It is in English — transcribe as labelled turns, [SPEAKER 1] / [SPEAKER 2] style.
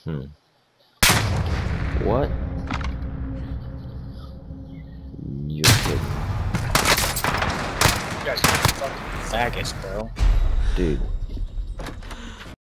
[SPEAKER 1] Hmm. What? You're kidding.
[SPEAKER 2] You guys are fucking faggots, bro.
[SPEAKER 1] Dude.